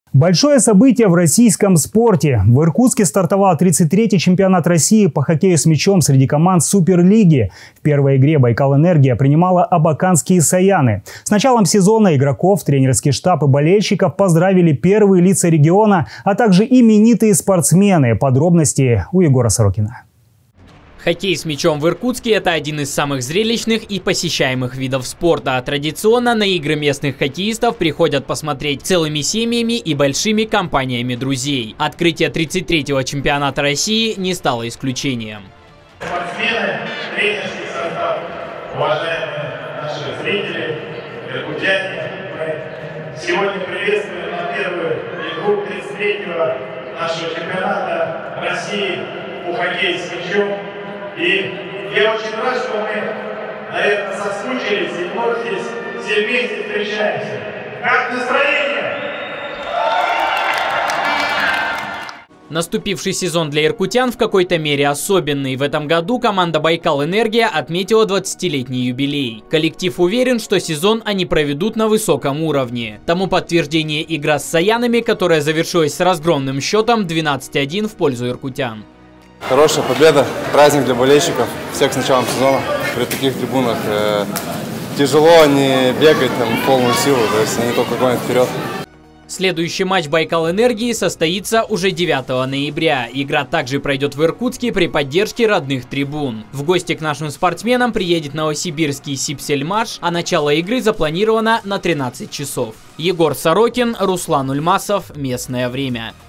Большое событие в российском спорте. В Иркутске стартовал 33-й чемпионат России по хоккею с мячом среди команд Суперлиги. В первой игре «Байкал-Энергия» принимала абаканские «Саяны». С началом сезона игроков, тренерский штаб и болельщиков поздравили первые лица региона, а также именитые спортсмены. Подробности у Егора Сорокина. Хоккей с мячом в Иркутске – это один из самых зрелищных и посещаемых видов спорта. Традиционно на игры местных хоккеистов приходят посмотреть целыми семьями и большими компаниями друзей. Открытие 33-го чемпионата России не стало исключением. Спортсмены, тренерский состав, уважаемые наши зрители, иркутяне, мы сегодня приветствуем на первую игру 33-го нашего чемпионата России по хоккею с мячом. И я очень рад, что мы, наверное, соскучились и вновь здесь все вместе встречаемся. Как настроение? Наступивший сезон для иркутян в какой-то мере особенный. В этом году команда «Байкал-Энергия» отметила 20-летний юбилей. Коллектив уверен, что сезон они проведут на высоком уровне. Тому подтверждение игра с «Саянами», которая завершилась с разгромным счетом 12-1 в пользу иркутян. Хорошая победа, праздник для болельщиков. Всех с началом сезона. При таких трибунах тяжело не бегать в полную силу, то есть они только гонят вперед. Следующий матч «Байкал-Энергии» состоится уже 9 ноября. Игра также пройдет в Иркутске при поддержке родных трибун. В гости к нашим спортсменам приедет новосибирский «Сипсельмаш», а начало игры запланировано на 13 часов. Егор Сорокин, Руслан Ульмасов. Местное время.